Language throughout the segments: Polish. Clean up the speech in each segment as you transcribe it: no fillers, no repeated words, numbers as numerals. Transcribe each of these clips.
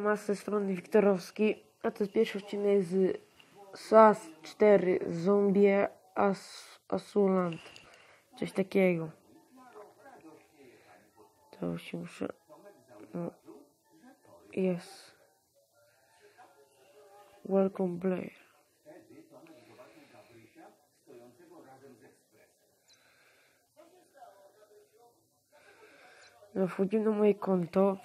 Siema, z tej strony Wiktorowski, a to jest pierwszy odcinek z SAS 4 Zombie Asulant, coś takiego. To się muszę... No. Jest. Welcome player. No, wchodzimy na moje konto.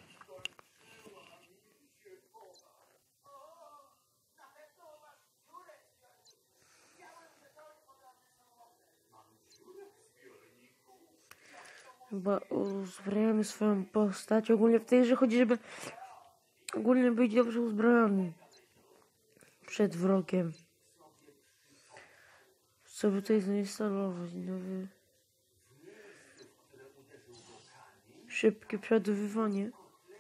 Chyba uzbrajamy swoją postać. Ogólnie w tej grze chodzi, żeby ogólnie być dobrze uzbrojony przed wrogiem. Co by tutaj zainstalować? Nowy... Szybkie przeładowywanie.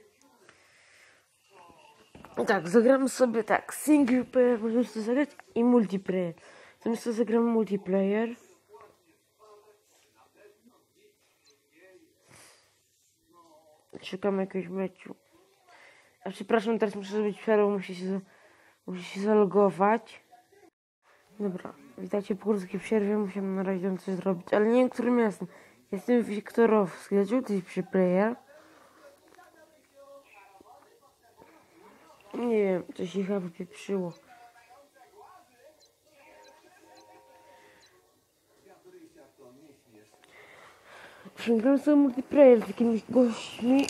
Tak, zagramy sobie tak. Single player możemy sobie zagrać i multiplayer. Zamiast to zagramy multiplayer. Czekamy jakiegoś meczu. A przepraszam, teraz muszę zrobić przerwę, muszę się zalogować. Dobra, witajcie po krótkiej przerwie, musimy na razie coś zrobić, ale nie wiem, którym jestem. Jestem Wiktorowski, dlaczego to jest przy player? Nie wiem, coś się chyba popieprzyło. Przegrałem sobie multiplayer z takimi gośćmi.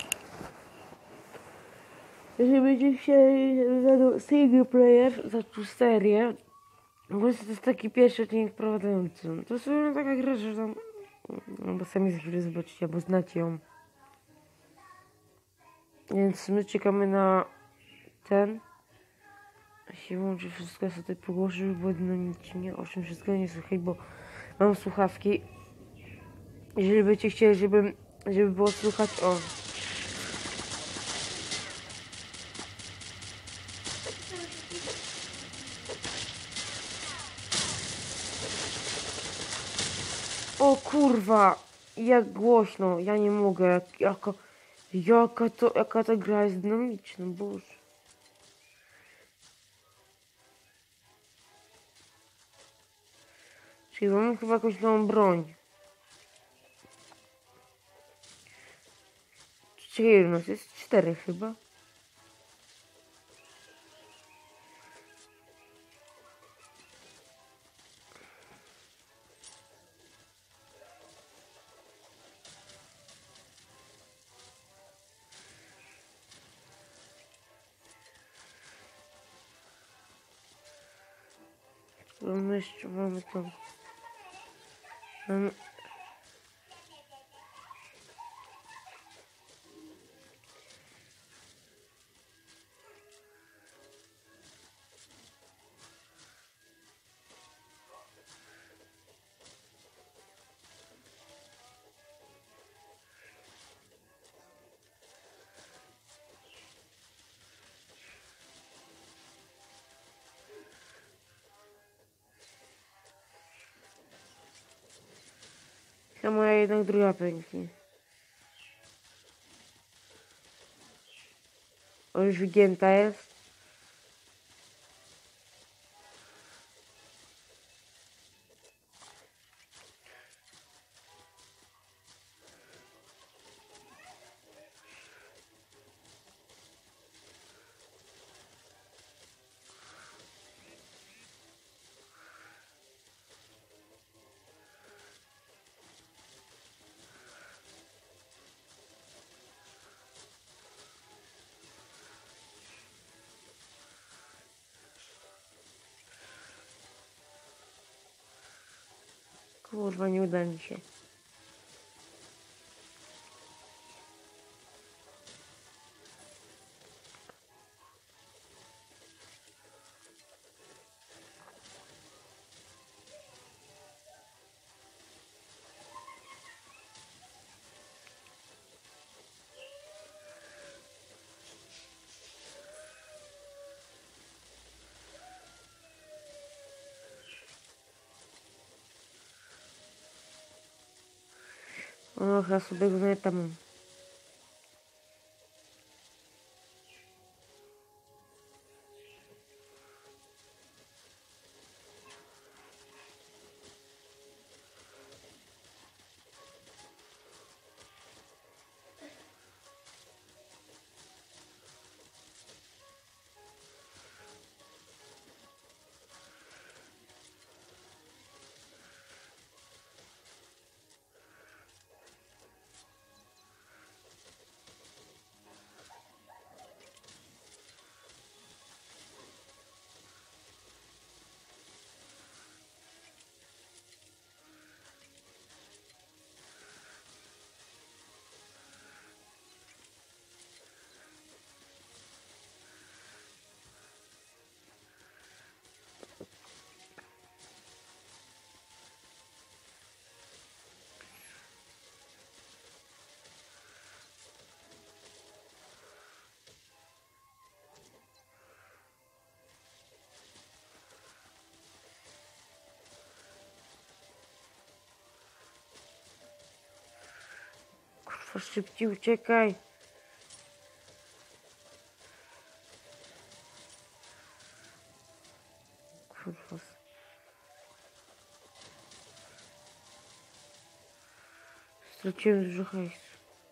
Jeżeli będziecie chcieli single player, zaczął serię. Bo to jest taki pierwszy odcinek prowadzący. To jest taka gra, że tam... No bo sami za chwilę zobaczycie, bo znacie ją. Więc my czekamy na ten. A się łączy wszystko, ja sobie pogłoszę, żeby było jedno nic nie, o czym wszystko nie słuchaj, bo mam słuchawki. Jeżeli byście chcieli, żeby było słuchać, o. O kurwa, jak głośno, ja nie mogę, jaka ta gra jest dynamiczna, boże. Czyli mam chyba jakąś nową broń. Czekaj, u nas jest 4 chyba. My jeszcze mamy to. Ta moja jednak druga pęknie. O, już wygięta jest. Kurwa, nie uda mi się. O, chyba sobie go tam. Szybciej uciekaj. Kurwa. Straciłem dużo hajsu.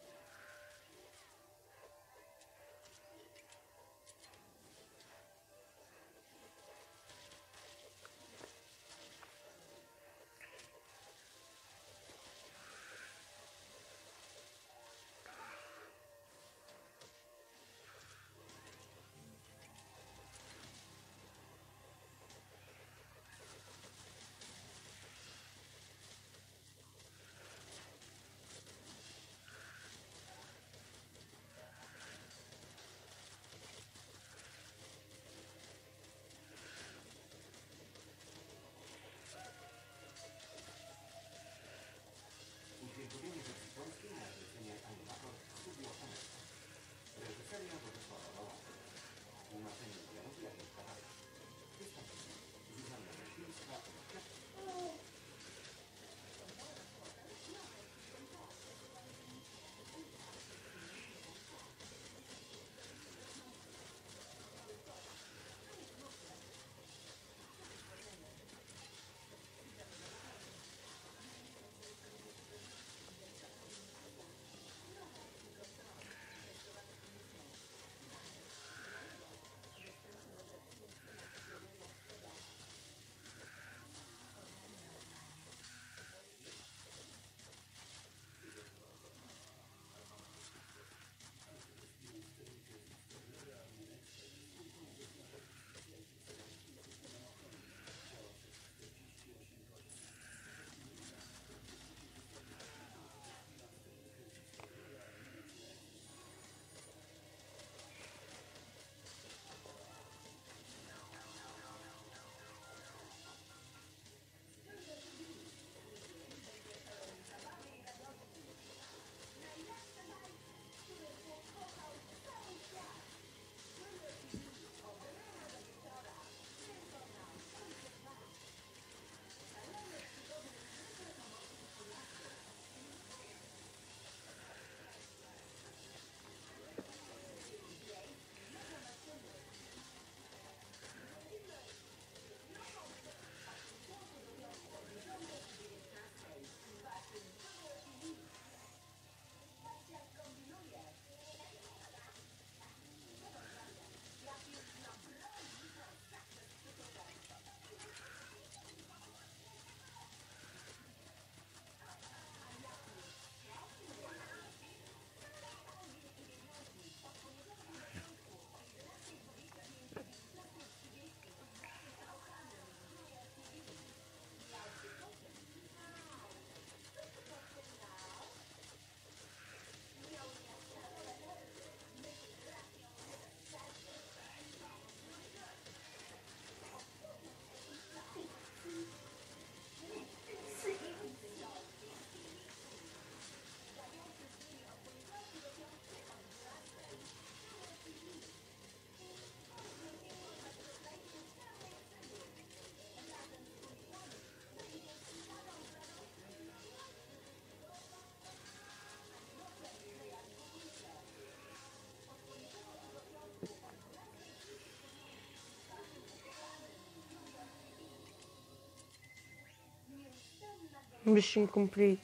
Mission complete.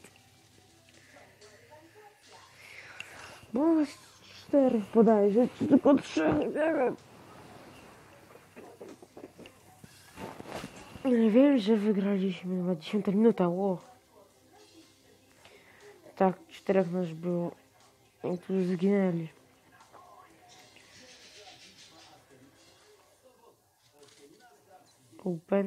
No, 4 bodajże, czy tylko 3, nie wiem. Nie wiem, że wygraliśmy, 20 minuta, ło. Tak, 4 nas było. I tu już zginęli. Open.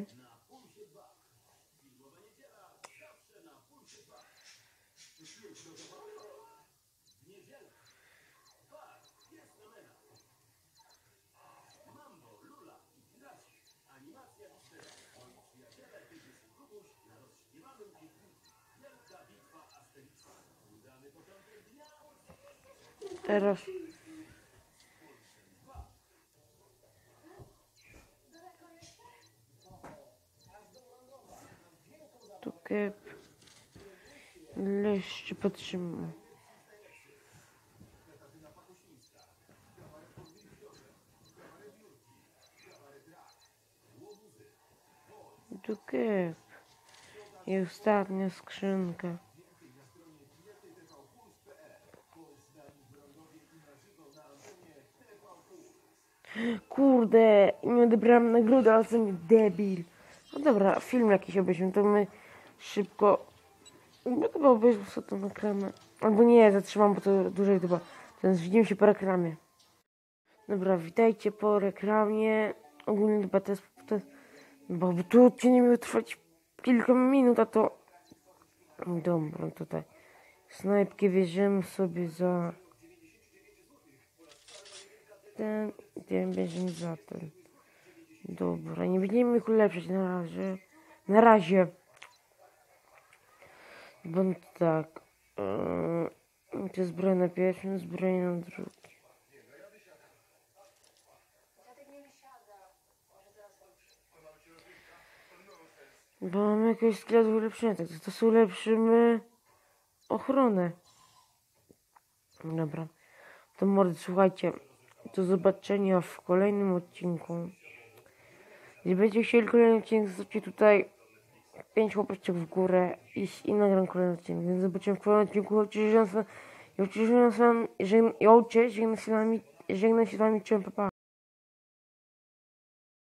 Teraz tu kep. Ile jeszcze potrzymam? sztukę. I ostatnia skrzynka. Kurde, nie odebrałem nagrody, ale co mi debil. No dobra, film jakiś obejrzymy, to my szybko... No chyba obejrzę sobie to na reklamę. Albo nie, zatrzymam, bo to dłużej chyba. Więc widzimy się po reklamie. Dobra, witajcie po reklamie. Ogólnie chyba to jest... Bo tu odcinek miał trwać kilka minut, a to... Dobra, tutaj. Snajpkę bierzemy sobie za... ten bierzemy za ten. Dobra, nie będziemy ich ulepszać na razie. Na razie. Bo tak. To jest zbroja na pierwszym, zbroja na drugim. Bo mamy jakieś składy ulepszenia, tak to sobie ulepszymy ochronę. Dobra. To mordy, słuchajcie. Do zobaczenia w kolejnym odcinku. Jeśli będziecie chcieli kolejny odcinek, zostawcie tutaj 5 łapeczek w górę i nagram kolejny odcinek. Więc zobaczymy w kolejnym odcinku. Żegnam się z wami, cześć, pa, pa.